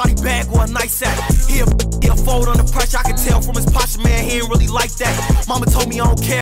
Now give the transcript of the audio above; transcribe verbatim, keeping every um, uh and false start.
body bag or a nice sack. He'll, he'll fold under pressure, I can tell from his posture, man, he ain't really like that. Mama told me I don't care.